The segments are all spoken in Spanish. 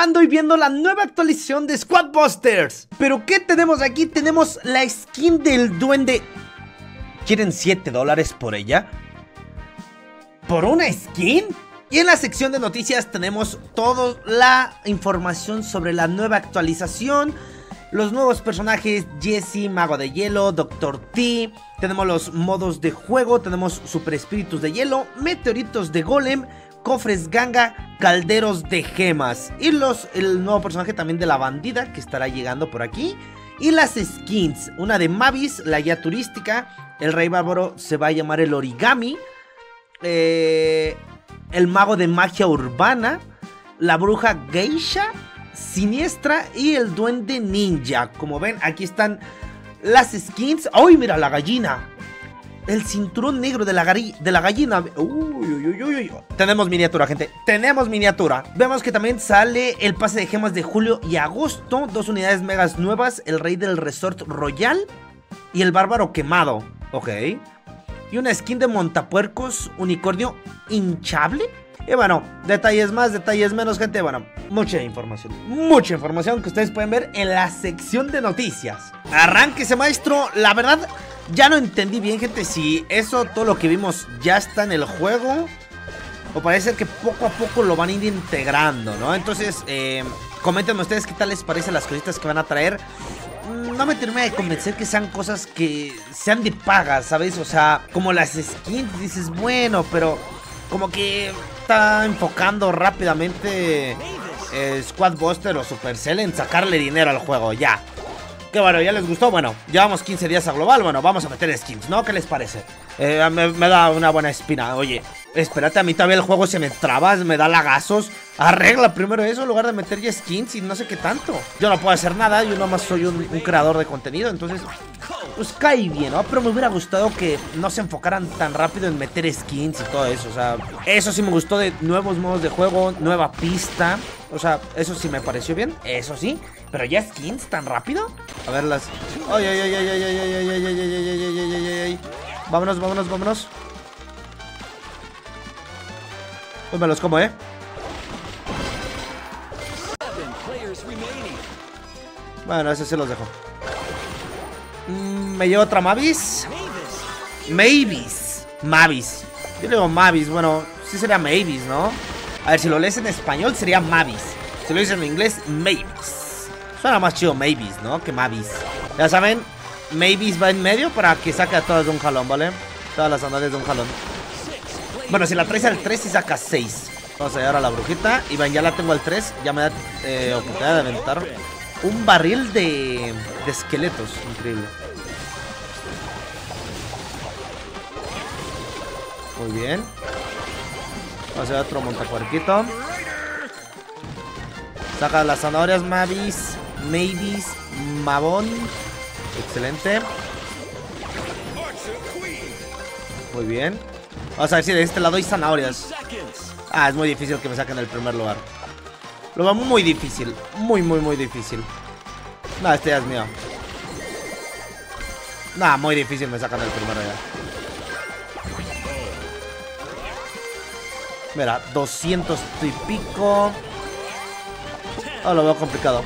probando y viendo la nueva actualización de Squad Busters. Pero ¿qué tenemos aquí? Tenemos la skin del duende. ¿Quieren $7 por ella? ¿Por una skin? Y en la sección de noticias tenemos toda la información sobre la nueva actualización, los nuevos personajes: Jesse, Mago de Hielo, Dr. T. Tenemos los modos de juego, tenemos Super Espíritus de Hielo, Meteoritos de Golem, Cofres Ganga, Calderos de Gemas. Y el nuevo personaje también de la bandida que estará llegando por aquí. Y las skins, una de Mavis, la guía turística. El Rey Bárbaro se va a llamar el Origami. El Mago de Magia Urbana, la Bruja Geisha Siniestra y el Duende Ninja. Como ven, aquí están las skins. ¡Ay, mira la gallina! El cinturón negro de la gallina. Uy. Tenemos miniatura, gente. Tenemos miniatura. Vemos que también sale el pase de gemas de julio y agosto. 2 unidades megas nuevas. El Rey del Resort Royal y el Bárbaro Quemado. Ok. Y una skin de montapuercos unicornio hinchable. Y bueno, detalles más, detalles menos, gente. Bueno, mucha información que ustedes pueden ver en la sección de noticias. Arránquese, maestro. La verdad, ya no entendí bien, gente, si eso, todo lo que vimos ya está en el juego, o parece que poco a poco lo van a ir integrando, ¿no? Entonces, coméntenme ustedes qué tal les parecen las cositas que van a traer. No me termina de convencer que sean cosas que sean de paga, ¿sabes? O sea, como las skins, dices, bueno, pero como que está enfocando rápidamente Squad Buster o Supercell en sacarle dinero al juego, ya. Que bueno, ¿ya les gustó? Bueno, llevamos 15 días a global, bueno, vamos a meter skins, ¿no? ¿Qué les parece? Me da una buena espina. Oye, espérate, a mí todavía el juego se me traba, me da lagazos. Arregla primero eso en lugar de meter ya skins y no sé qué tanto. Yo no puedo hacer nada, yo nomás soy un creador de contenido, entonces pues cae bien, ¿no? Pero me hubiera gustado que no se enfocaran tan rápido en meter skins y todo eso. O sea, eso sí me gustó, de nuevos modos de juego, nueva pista. O sea, eso sí me pareció bien, eso sí. Pero ya skins tan rápido. A ver las... Ay. Vámonos. Pues me los como, Bueno, ese se los dejo. Me llevo otra Mavis. Mavis. Yo le digo Mavis, bueno, sí sería Mavis, ¿no? A ver, si lo lees en español sería Mavis. Si lo dices en inglés, Mavis. Suena más chido Mavis, ¿no? Que Mavis. Ya saben, Mavis va en medio para que saque a todas de un jalón, ¿vale? Todas las sandalias de un jalón. Bueno, si la traes al 3 y sacas 6. Vamos a llevar a la brujita. Y ya la tengo al 3. Ya me da oportunidad de aventar un barril de esqueletos. Increíble. Muy bien. Vamos a llevar otro montapuerquito. Saca las zanahorias, Mavis, Mabón. Excelente. Muy bien. Vamos a ver si de este lado hay zanahorias. Ah, es muy difícil que me saquen el primer lugar. Lo veo muy difícil. Muy difícil. No, este ya es mío. No, muy difícil me sacan el primero ya. Mira, 200 y pico. Oh, lo veo complicado.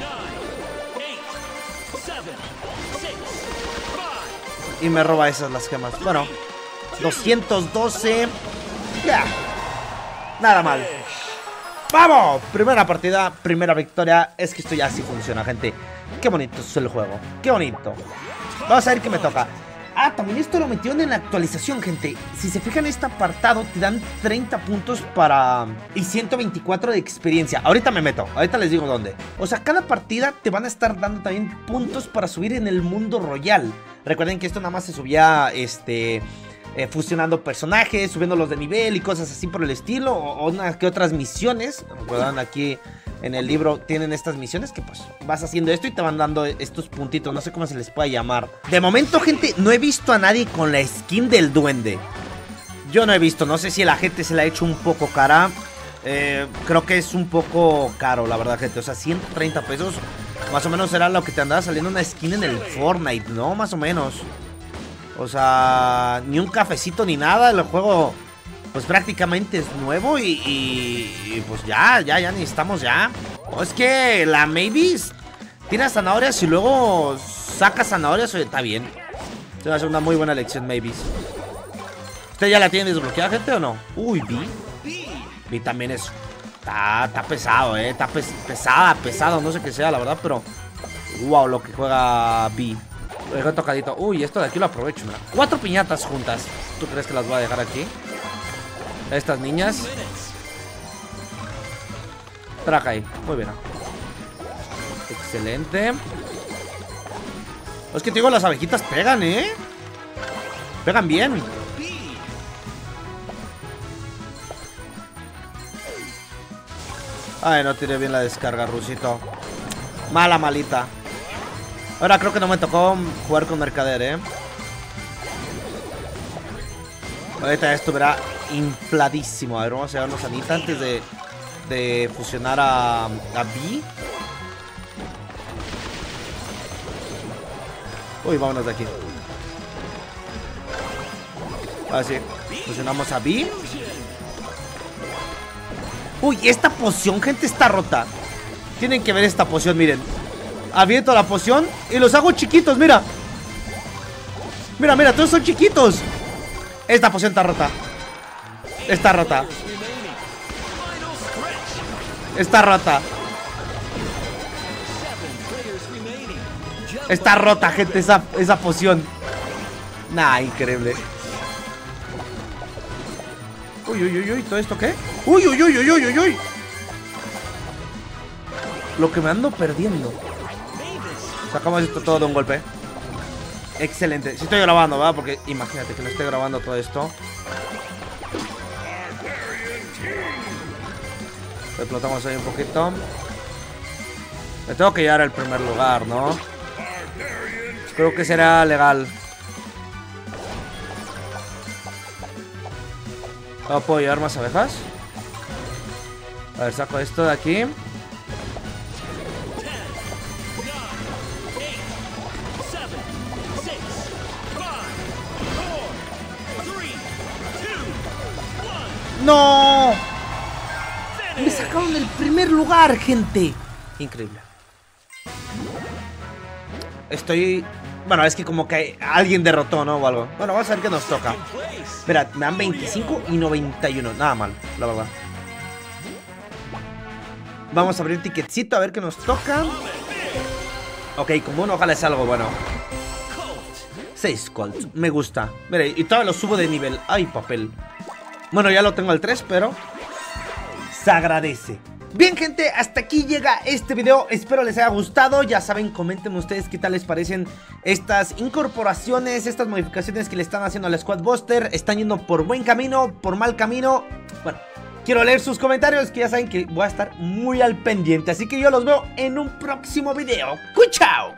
Y me roba esas las gemas. Bueno, 212. Ya. Nada mal. ¡Vamos! Primera partida, primera victoria. Es que esto ya sí funciona, gente. Qué bonito es el juego. Qué bonito. Vamos a ver qué me toca. Ah, también esto lo metieron en la actualización, gente. Si se fijan en este apartado, te dan 30 puntos para... y 124 de experiencia. Ahorita me meto, ahorita les digo dónde. O sea, cada partida te van a estar dando también puntos para subir en el mundo royal. Recuerden que esto nada más se subía, fusionando personajes, subiéndolos de nivel y cosas así por el estilo. O unas que otras misiones. Recuerdan, aquí en el libro tienen estas misiones que pues vas haciendo esto y te van dando estos puntitos. No sé cómo se les puede llamar. De momento, gente, no he visto a nadie con la skin del duende. Yo no he visto, no sé si la gente se la ha hecho un poco cara. Creo que es un poco caro, la verdad, gente. O sea, 130 pesos más o menos era lo que te andaba saliendo una skin en el Fortnite, ¿no? Más o menos. O sea, ni un cafecito ni nada. El juego pues prácticamente es nuevo y pues ya necesitamos ya. Oh, es que la Mavis tira zanahorias y luego saca zanahorias. Oye, está bien. Se va a hacer una muy buena elección, Mavis. ¿Usted ya la tiene desbloqueada, gente, o no? Uy, Vi también es... Está pesado, está pesado. No sé qué sea, la verdad, pero... Wow, lo que juega Vi. Lo dejo tocadito. Uy, esto de aquí lo aprovecho, mira. 4 piñatas juntas. ¿Tú crees que las voy a dejar aquí? Estas niñas. Traca ahí. Muy bien. Excelente. Es que te digo, las abejitas pegan, pegan bien. Ay, no tiré bien la descarga, Rusito. Malita. Ahora creo que no me tocó jugar con Mercader, Ahorita esto verá infladísimo. A ver, vamos a llevarnos a Anita antes de fusionar a Vi. Uy, vámonos de aquí. Ahora sí, fusionamos a Vi. Uy, esta poción, gente, está rota. Tienen que ver esta poción, miren. Aviento la poción y los hago chiquitos, mira. Mira, todos son chiquitos. Esta poción está rota. Está rota. Está rota, gente, esa poción. Nah, increíble. Uy, ¿todo esto qué? Uy. Lo que me ando perdiendo. Sacamos esto todo de un golpe. Excelente. Si estoy grabando, ¿verdad? Porque imagínate que no esté grabando todo esto. Explotamos ahí un poquito. Me tengo que llevar al primer lugar, ¿no? Creo que será legal. ¿No puedo llevar más abejas? A ver, saco esto de aquí. ¡No! Me sacaron del primer lugar, gente. Increíble. Estoy... Bueno, es que como que alguien derrotó, ¿no? O algo. Bueno, vamos a ver qué nos toca. Mira, me dan 25 y 91. Nada mal, la verdad. Vamos a abrir ticketcito a ver qué nos toca. Ok, como uno, ojalá es algo bueno. 6 Colts, me gusta. Mire, y todavía lo subo de nivel. Ay, papel. Bueno, ya lo tengo al 3, pero se agradece. Bien, gente, hasta aquí llega este video. Espero les haya gustado. Ya saben, coméntenme ustedes qué tal les parecen estas incorporaciones, estas modificaciones que le están haciendo al Squad Buster. ¿Están yendo por buen camino, por mal camino? Bueno, quiero leer sus comentarios, que ya saben que voy a estar muy al pendiente. Así que yo los veo en un próximo video. ¡Chao!